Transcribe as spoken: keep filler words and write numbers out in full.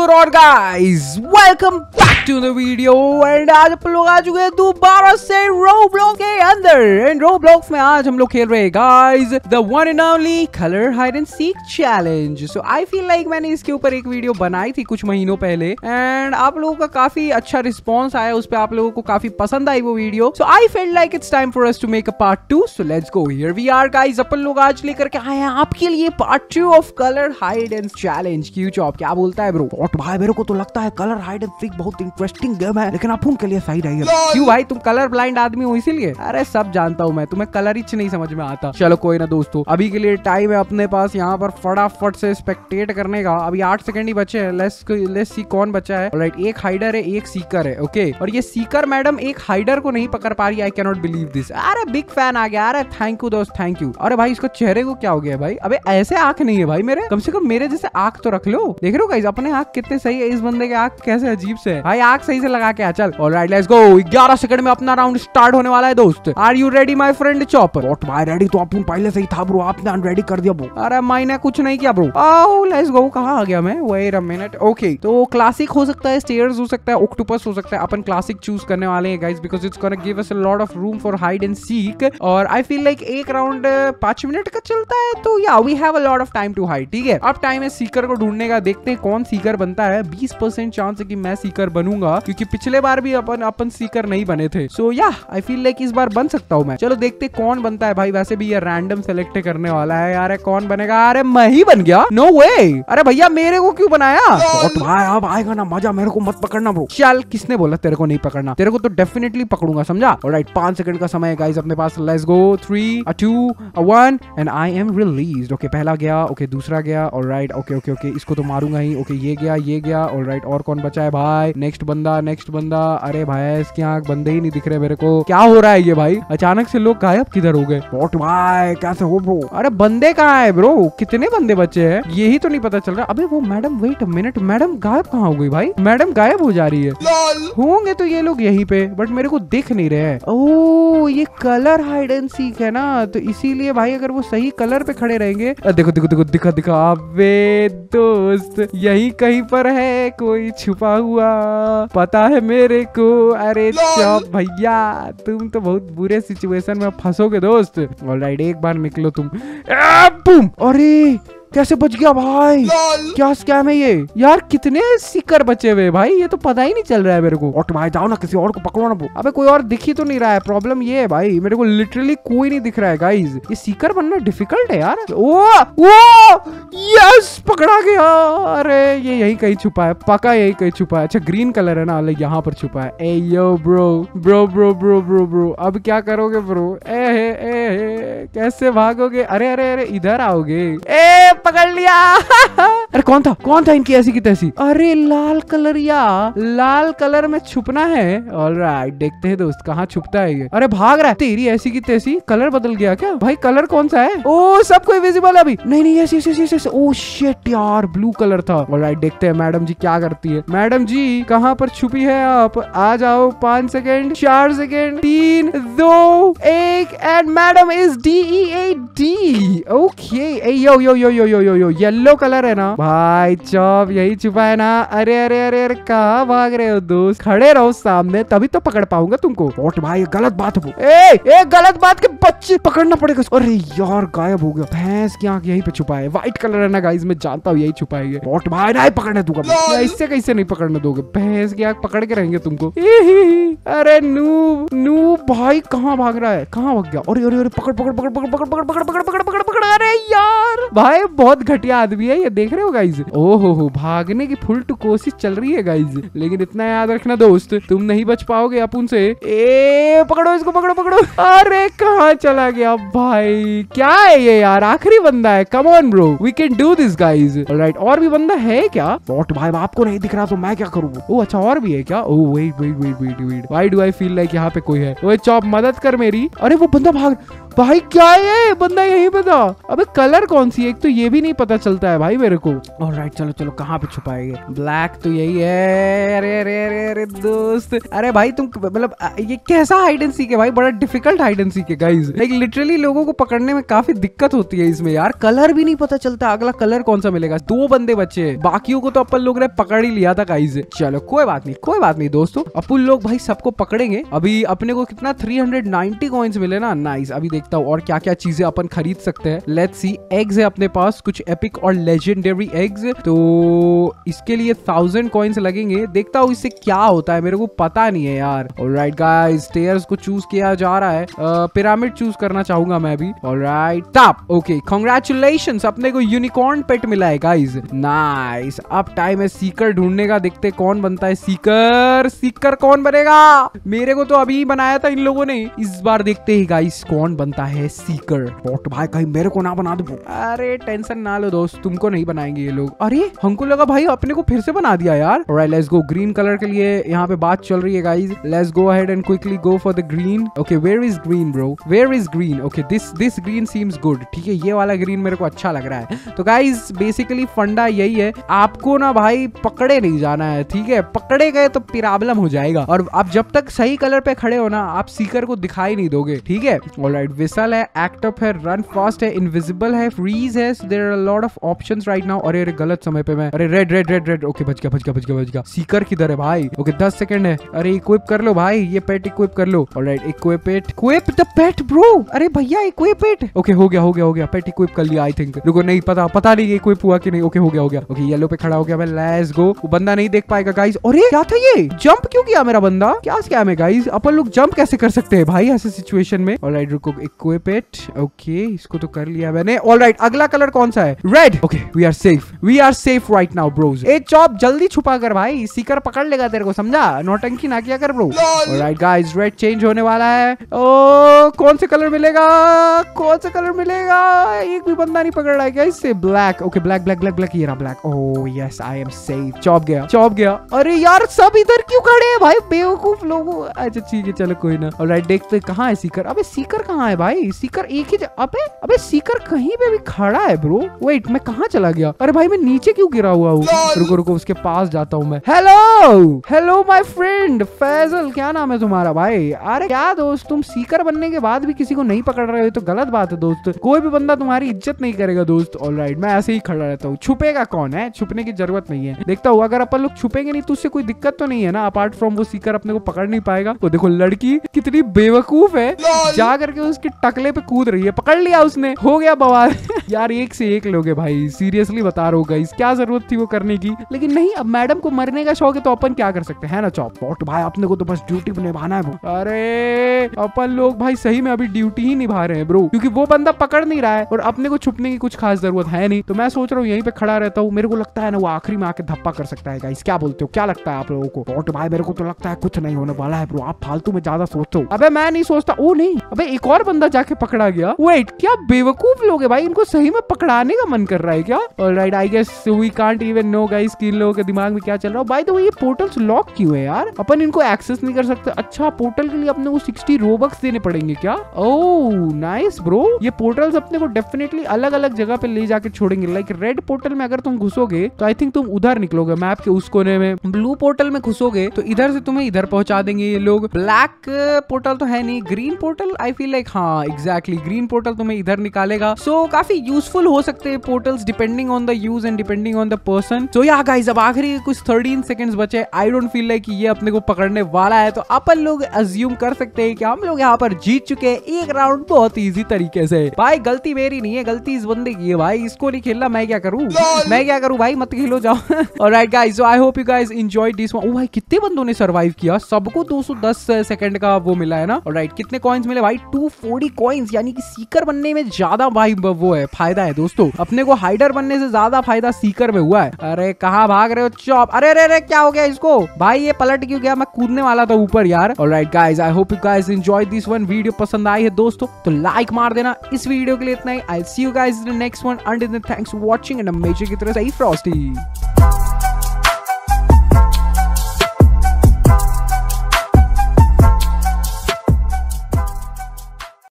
Good और guys welcome back to the video. And आज अपन लोग आ चुके हैं दोबारा से रोब्लॉक्स के अंदर। एंड रोब्लॉक्स में आज हम लोग खेल रहे हैं guys the one and only colour hide and seek challenge. So I feel like मैंने इसके ऊपर एक वीडियो बनाई थी कुछ महीनों पहले एंड आप लोगों का काफी अच्छा रिस्पॉन्स आया उस पर, आप लोगों को काफी पसंद आई वो video. So I feel like it's time for us to make a part two. So let's go, here we are guys. अपन लोग आज लेकर के आए हैं आपके लिए part two of colour hide and challenge. क्यों चॉप क्या बोलता है ब्रो? और भाई मेरे को तो लगता है कलर हाइड एंड सीक बहुत इंटरेस्टिंग गेम है, लेकिन अपन के लिए सही रहेगा। क्यों भाई, तुम कलर ब्लाइंड आदमी हो इसीलिए? अरे सब जानता हूँ मैं, तुम्हें कलर ही नहीं समझ में आता। चलो कोई ना दोस्तों, अभी के लिए टाइम है अपने पास यहाँ पर फटाफट से स्पेक्टेट करने का। अभी आठ सेकंड ही बचे हैं। लेट्स लेट्स सी कौन बचा है। राइट, एक हाइडर है एक सीकर है। ओके, और ये सीकर मैडम एक हाइडर को नहीं पकड़ पा रही। I can not believe this. अरे बिग फैन आ गया। अरे थैंक यू दोस्त, थैंक यू। अरे भाई इसको चेहरे को क्या हो गया भाई? अबे ऐसे आंख नहीं है भाई मेरे, कम से कम मेरे जैसे आंख तो रख लो। देख रहे हो गाइस अपने आंख कितने सही है, इस बंदे के आंख कैसे अजीब से है भाई। आंख सही से लगा के आ। चल ऑलराइट लेट्स गो। ग्यारह सेकंड में अपना राउंड स्टार्ट होने वाला है दोस्त। Are you ready my friend Chopper? What भाई रेडी तो अपन पहले से ही था ब्रो, आपने अनरेडी कर दिया ब्रो। अरे मैंने कुछ नहीं किया ब्रो। Oh let's go. कहां आ गया मैं? Wait a minute. ओके तो क्लासिक हो सकता है, स्टेयर्स हो सकता है, ऑक्टोपस हो सकता है। अपन क्लासिक चूज करने वाले हैं guys because it's gonna give us a lot of room for hide and seek. और आई फील लाइक एक राउंड पांच मिनट का चलता है, तो या we have a lot of time to hide. ठीक है, अब टाइम है सीकर को ढूंढने का। देखते हैं कौन सीकर बनता है। बीस परसेंट चांस है कि मैं सीकर बनूंगा, क्योंकि पिछले बार भी अपन अपन सीकर नहीं बने थे। सो या आई फील लाइक इस बार बन सकता हूँ मैं। चलो देखते कौन बनता है भाई। वैसे भी ये रैंडम सेलेक्ट करने वाला है यार। कौन बनेगा? अरे मैं ही बन गया। No way. अरे भैया मेरे को क्यों बनाया? भाई अब आएगा ना मजा, मेरे को मत पकड़ना ब्रो। चल किसने बोला तेरे को नहीं पकड़ना? तेरे को तो डेफिनेटली पकड़ूंगा, समझा? ऑलराइट, पांच सेकंड का समय है गाइस अपने पास। Let's go. Three a two a one and I am released. Okay पहला गया। ओके okay, दूसरा गया। ऑलराइट ओके ओके ओके, इसको तो मारूंगा ही। ओके okay, ये गया ये गया। ऑलराइट और कौन बचा है भाई? नेक्स्ट बंदा नेक्स्ट बंदा। अरे भाई इसकी आंख बंदे ही नहीं दिख रहे मेरे को। क्या हो रहा है ये भाई? अचानक से लोग गायब किधर हो गए? व्हाट भाई कैसे हो ब्रो? अरे बंदे कहाँ है ब्रो? कितने बंदे बचे हैं यही तो नहीं पता चल रहा। अबे वो madam, wait a minute, madam गायब कहाँ हो गई भाई? मैडम गायब हो जा रही है। होंगे तो ये लोग यहीं पे, बट मेरे को दिख नहीं रहे हैं। ओह ये कलर हाइड एंड सीक है ना, तो इसीलिए भाई अगर वो सही कलर पे खड़े रहेंगे। देखो देखो देखो दिखा दिखा। अबे दोस्त यही कहीं पर है कोई छुपा हुआ, पता है मेरे को। अरे चौप भैया तुम तो बहुत बुरे सिचुएशन में फंसोगे दोस्त। ऑलराइट एक बार निकलो तुम। बूम। अरे कैसे बच गया भाई? क्या स्कैम है ये यार? कितने सीकर बचे हुए भाई, ये तो पता ही नहीं चल रहा है मेरे को। और भाई जाओ ना किसी और को पकड़ो ना। अबे कोई और दिख ही तो नहीं रहा है। प्रॉब्लम ये है भाई मेरे को लिटरली कोई नहीं दिख रहा है गाइस। ये सीकर बनना डिफिकल्ट है यार। ओ ओ यस पकड़ा गया। अरे ये यही कहीं छुपा है, पक्का यही कहीं छुपा है। अच्छा ग्रीन कलर है ना, अलग यहाँ पर छुपा है। ए yo bro bro bro bro bro bro अब क्या करोगे ब्रो? ए हे ए हे कैसे भागोगे? अरे अरे अरे इधर आओगे। ए पकड़ लिया। अरे कौन था कौन था इनकी ऐसी की तैसी? अरे लाल कलर, या लाल कलर में छुपना है। ऑलराइट देखते हैं दोस्त कहाँ छुपता है ये। अरे भाग रहा है। तेरी ऐसी की तैसी कलर बदल गया क्या भाई? कलर कौन सा है? ओ सबको विजिबल अभी। नहीं नहीं ऐसी ऐसी ऐसी। ओ शिट यार ब्लू कलर था। ऑलराइट देखते हैं मैडम जी क्या करती है। मैडम जी कहाँ पर छुपी है आप? आ जाओ। पांच सेकेंड, चार सेकेंड, तीन, दो, एक and madam is D E A D. Okay yo yo yo yo yo yo yo yellow colour है ना भाई? चौप यही छुपा है ना? अरे अरे अरे अरे कहाँ भाग रहे हो दोस्त? खड़े रहो सामने तभी तो पकड़ पाऊंगा तुमको। और भाई गलत बात है। ए, ए गलत बात के बच्चे पकड़ना पड़ेगा। अरे यार गायब हो गया। भैंस की आंख यहीं पे छुपा है। व्हाइट कलर है ना गाइस, मैं जानता हूँ यही छुपा है। और भाई नहीं पकड़ने दूंगा। इससे कैसे नहीं पकड़ने दोगे? भैंस की आंख पकड़ के रहेंगे तुमको। अरे नूब नूब भाई कहाँ भाग रहा है? कहाँ भाग गया? अरे अरे अरे पकड़ पकड़ पकड़ पकड़ पकड़ पकड़ पकड़ पकड़ पकड़ पकड़। अरे यार भाई बहुत घटिया आदमी है ये, देख रहे हो गाइज? ओहो हो भागने की फुल टू कोशिश चल रही है गाइज, लेकिन इतना याद रखना दोस्त तुम नहीं बच पाओगे अपन से। ए पकड़ो इसको, पकड़ो पकड़ो। अरे कहाँ चला गया भाई? क्या है ये यार? आखिरी बंदा है। Come on bro we can do this guys. Alright और भी बंदा है क्या? व्हाट भाई आपको नहीं दिख रहा तो मैं क्या करूँ? ओ अच्छा और भी है क्या? Oh wait wait wait wait wait why do I feel like यहाँ पे कोई है? ओए चॉप मदद कर मेरी। अरे वो बंदा भाग। भाई क्या है ये बंदा यही पता। अबे कलर कौन सी है, एक तो ये भी नहीं पता चलता है भाई मेरे को। ऑलराइट चलो चलो कहाँ पे छुपाएंगे, ब्लैक तो यही है। अरे अरे अरे अरे दोस्त, अरे भाई तुम मतलब ये कैसा हाइड एंड सीक है भाई, बड़ा डिफिकल्ट हाइड एंड सीक है गाइस। लाइक लिटरली लोगों को पकड़ने में काफी दिक्कत होती है इसमें यार, कलर भी नहीं पता चलता अगला कलर कौन सा मिलेगा। दो बंदे बचे, बाकियों को तो अपन लोग ने पकड़ ही लिया था गाइस। चलो कोई बात नहीं कोई बात नहीं दोस्तों, अपन लोग भाई सबको पकड़ेंगे। अभी अपने को कितना थ्री हंड्रेड नाइंटी कॉइंस मिले ना, नाइस। अभी देखता हूँ और क्या क्या चीजें अपन खरीद सकते हैं। लेट्स सी, एग्स है अपने पास कुछ एपिक और लेजेंडरी एग्स, तो इसके लिए थाउजेंड कॉइन्स लगेंगे। देखता हूँ इससे क्या होता है, मेरे को पता नहीं है यार। ऑलराइट गाइस, स्टेयर्स को चूज किया जा रहा है, पिरामिड चूज करना चाहूंगा मैं भी। ऑलराइट टॉप, ओके कांग्रेचुलेशंस, अपने को यूनिकॉर्न पेट मिला है गाइस, नाइस। अब टाइम है सीकर ढूंढने का, देखते कौन बनता है सीकर। सीकर कौन बनेगा, मेरे को तो अभी बनाया था इन लोगों ने, इस बार देखते ही गाइस कौन बनता है सीकर। बॉट भाई कहीं मेरे को ना बना दो। अरे टेंशन ना लो दोस्त, तुमको नहीं बनाएंगे ये लोग। अरे हमको लगा भाई अपने को फिर से बना दिया यार। Alright let's go, green colour के लिए यहाँ पे बात चल रही है guys. Let's go ahead and quickly go for the green. Okay where is green bro, where is green. Okay this this green seems good, ठीक है ये वाला ग्रीन मेरे को अच्छा लग रहा है। तो गाइस बेसिकली फंडा यही है, आपको ना भाई पकड़े नहीं जाना है, ठीक है, पकड़े गए तो प्रॉब्लम हो जाएगा। और आप जब तक सही कलर पे खड़े हो ना, आप सीकर को दिखाई नहीं दोगे, ठीक है। ऑलराइट विसल है, एक्ट अप है, रन फास्ट है, इनविजिबल है, फ्रीज है, there are a lot of options right now. अरे अरे गलत समय पे मैं, अरे red red red red, okay बच गया बच गया बच गया बच गया। सीकर किधर है भाई, ओके दस सेकंड है। अरे इक्विप कर लो भाई, ये पेट इक्विप कर लो। Alright equip it, equip the pet bro. अरे भैया इक्विप इट, ओके हो गया हो गया हो गया, पेट इक्विप कर लिया आई थिंक। रुको नहीं पता पता नहीं इक्विप हुआ कि नहीं। ओके हो गया हो गया, ओके येलो पे खड़ा हो गया मैं, लेट्स गो। वो बंदा नहीं देख पाएगा गाइस। अरे क्या था ये, जंप क्यों किया मेरा बंदा, क्या स्कैम है गाइस। अपन लोग जंप कैसे कर सकते हैं भाई ऐसे सिचुएशन में। ऑलराइट रुको, इक्विप इट, ओके इसको तो कर लिया मैंने। ऑलराइट अगला कलर कौन सा है, red. Okay we are safe, we are safe right now bros. A chop जल्दी छुपा कर भाई, सीकर पकड़ लेगा तेरे को, समझा, नौटंकी ना किया कर bro. Alright guys red change होने वाला है। ओ कौन से कलर मिलेगा, कौन सा कलर मिलेगा, एक भी बंदा नहीं पकड़ रहा है गाइस से। Black, okay black black black black, ये रहा black. Oh yes I am safe. Chop गया चॉप गया। अरे यार सब इधर क्यों खड़े हैं भाई, बेवकूफ लोग। अच्छा ठीक है चलो कोई ना। ऑलराइट देखते कहाँ है सीकर। अबे सीकर कहाँ है भाई, सीकर एक ही। अबे अबे सीकर कहीं पे भी खड़ा है ब्रो। वेट मैं कहाँ चला गया, अरे भाई मैं नीचे क्यों गिरा हुआ हूँ। रुको रुको उसके पास जाता हूँ मैं। Hello hello my friend Faizal, क्या नाम है तुम्हारा भाई। अरे क्या दोस्त, तुम सीकर बनने के बाद भी किसी को नहीं पकड़ रहे हो तो गलत बात है दोस्त, कोई भी बंदा तुम्हारी इज्जत नहीं करेगा दोस्त। ऑलराइट मैं ऐसे ही खड़ा रहता हूँ, छुपेगा कौन है, छुपने की जरूरत नहीं है। देखता हूँ अगर अपन लोग छुपेंगे नहीं तो उससे कोई दिक्कत तो नहीं है ना, अपार्ट फ्रॉम वो सीकर अपने को पकड़ नहीं पाएगा। वो देखो लड़की कितनी बेवकूफ है, जा करके उसके टकले पे कूद रही है, पकड़ लिया उसने, हो गया बवाल। यार एक से एक लोग है भाई, सीरियसली बता रहा हूँ गाइस, क्या जरूरत थी वो करने की। लेकिन नहीं, अब मैडम को मरने का शौक है तो अपन क्या कर सकते हैं ना चॉप। बॉट भाई अपने को तो बस ड्यूटी निभाना है। अरे अपन लोग भाई सही में अभी ड्यूटी ही निभा रहे हैं ब्रो, क्योंकि वो बंदा पकड़ नहीं रहा है और अपने को छुपने की कुछ खास जरूरत है नहीं। तो मैं सोच रहा हूँ यहीं पे खड़ा रहता हूँ, मेरे को लगता है ना वो आखिरी में आके धप्पा कर सकता है गाइस। क्या बोलते हो, क्या लगता है आप लोगों को। बॉट भाई मेरे को तो लगता है कुछ नहीं होने वाला है ब्रो, आप फालतू में ज्यादा सोचते हो। अबे मैं नहीं सोचता। ओ नहीं, अबे एक और बंदा जाके पकड़ा गया। वेट क्या बेवकूफ लोग है भाई, इनको सही में पकड़ाने का मन कर रहा है क्या। Alright I guess we can't even know guys कि इन लोगों के दिमाग में क्या चल रहा है। बाय द वे ये पोर्टल्स लॉक क्यों है यार, अपन इनको एक्सेस नहीं कर सकते। अच्छा पोर्टल के लिए अपने को सिक्सटी रोबक्स देने पड़ेंगे क्या। ओह नाइस ब्रो, ये पोर्टल्स अपने को डेफिनेटली अलग अलग जगह पे ले जाके छोड़ेंगे। लाइक रेड पोर्टल में अगर तुम घुसोगे तो आई थिंक तुम उधर निकलोगे मैप के उस कोने में, ब्लू पोर्टल में घुसोगे तो इधर से तुम्हें इधर पहुंचा देंगे ये लोग। ब्लैक पोर्टल तो है नहीं, green portal I feel like, हाँ एग्जैक्टली ग्रीन पोर्टल तुम्हें इधर निकालेगा। सो so, काफी यूजफुल हो सकते हैं portals depending on the use and depending on the person. So yeah guys अब आखिरी कुछ थर्टीन सेकंड्स बचे, आई डोंट फील लाइक ये अपने को पकड़ने वाला है, तो अपन लोग अज्यूम कर सकते हैं कि हम लोग यहाँ पर जीत चुके हैं एक राउंड बहुत इजी तरीके से। भाई गलती मेरी नहीं है, गलती इस बंदे की है भाई, इसको नहीं खेलना, मैं क्या करूँ मैं क्या करूँ भाई, मत खेलो जाओ। Alright guys, so I hope you guys enjoyed this one. ओ भाई कितने बंदों ने सर्वाइव किया, सबको दो सौ दस सेकंड का वो मिला है ना। ऑलराइट कितने कॉइंस मिले भाई, टू फोर्टी कॉइंस, यानी कि सीकर बनने में ज्यादा भाई वो है फायदा है दोस्तों, अपने को हाइडर बनने से ज्यादा फायदा सीकर में हुआ है। अरे कहाँ भाग रहे हो चॉप, अरे अरे अरे क्या हो गया इसको भाई, ये पलट क्यों गया, मैं कूदने वाला था ऊपर यार। Alright guys I hope you guys enjoyed this one, video पसंद आई है दोस्तों तो लाइक मार देना। इस वीडियो के लिए इतना ही, I will see you guys in the next one, until then thanks for watching and amazing की तरह से फ्रॉस्टी।